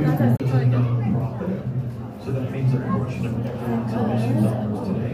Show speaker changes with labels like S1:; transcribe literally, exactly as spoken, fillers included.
S1: It's a nonprofit, so that means a portion of everyone's admission dollars today